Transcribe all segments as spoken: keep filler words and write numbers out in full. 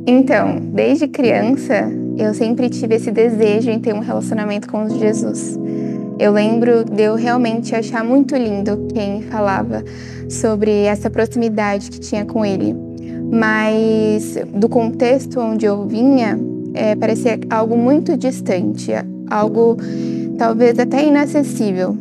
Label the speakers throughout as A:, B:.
A: Então, desde criança, eu sempre tive esse desejo em ter um relacionamento com Jesus. Eu lembro de eu realmente achar muito lindo quem falava sobre essa proximidade que tinha com Ele. Mas do contexto onde eu vinha, é, parecia algo muito distante, algo talvez até inacessível.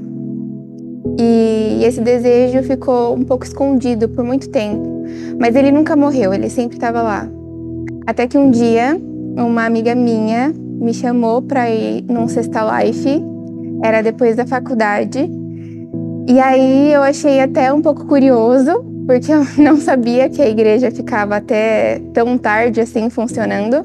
A: E esse desejo ficou um pouco escondido por muito tempo, mas ele nunca morreu, ele sempre estava lá. Até que um dia, uma amiga minha me chamou para ir num Sexta Life, era depois da faculdade, e aí eu achei até um pouco curioso, porque eu não sabia que a igreja ficava até tão tarde assim funcionando,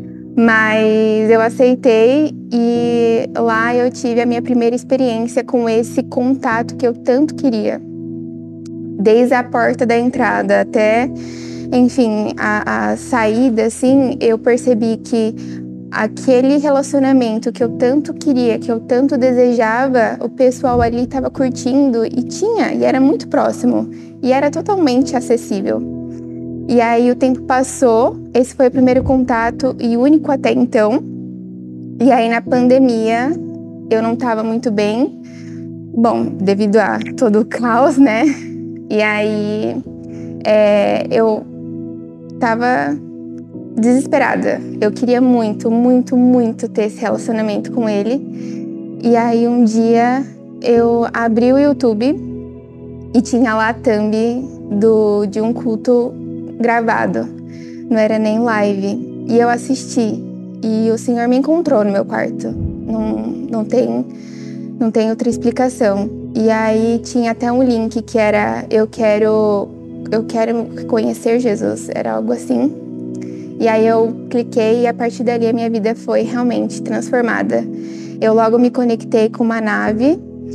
A: mas eu aceitei e lá eu tive a minha primeira experiência com esse contato que eu tanto queria. Desde a porta da entrada até, enfim, a, a saída, assim, eu percebi que aquele relacionamento que eu tanto queria, que eu tanto desejava, o pessoal ali estava curtindo e tinha, e era muito próximo, e era totalmente acessível. E aí o tempo passou, esse foi o primeiro contato e único até então. E aí na pandemia eu não estava muito bem, bom, devido a todo o caos, né? E aí é, eu estava desesperada. Eu queria muito, muito, muito ter esse relacionamento com ele. E aí um dia eu abri o YouTube e tinha lá a thumb do, de um culto gravado. Não era nem live. E eu assisti. E o Senhor me encontrou no meu quarto. Não, não tem, não tem outra explicação. E aí tinha até um link que era eu quero, eu quero conhecer Jesus. Era algo assim. E aí eu cliquei e a partir dali a minha vida foi realmente transformada. Eu logo me conectei com uma nave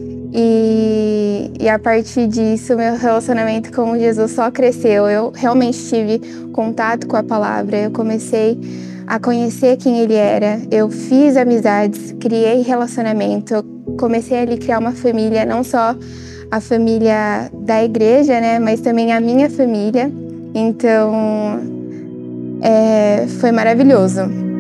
A: e, e a partir disso meu relacionamento com Jesus só cresceu. Eu realmente tive contato com a palavra, eu comecei a conhecer quem Ele era, eu fiz amizades, criei relacionamento, eu comecei ali a criar uma família, não só a família da igreja, né, mas também a minha família. Então, É, foi maravilhoso.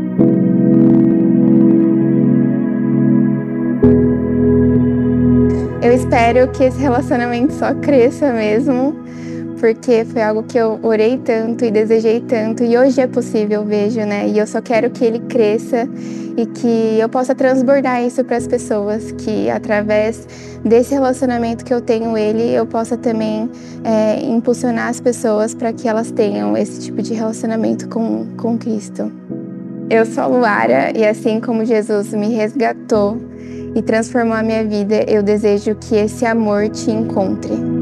A: Eu espero que esse relacionamento só cresça mesmo, porque foi algo que eu orei tanto e desejei tanto, e hoje é possível, eu vejo, né? E eu só quero que ele cresça e que eu possa transbordar isso para as pessoas, que através desse relacionamento que eu tenho ele, eu possa também é, impulsionar as pessoas para que elas tenham esse tipo de relacionamento com, com Cristo. Eu sou a Luara e assim como Jesus me resgatou e transformou a minha vida, eu desejo que esse amor te encontre.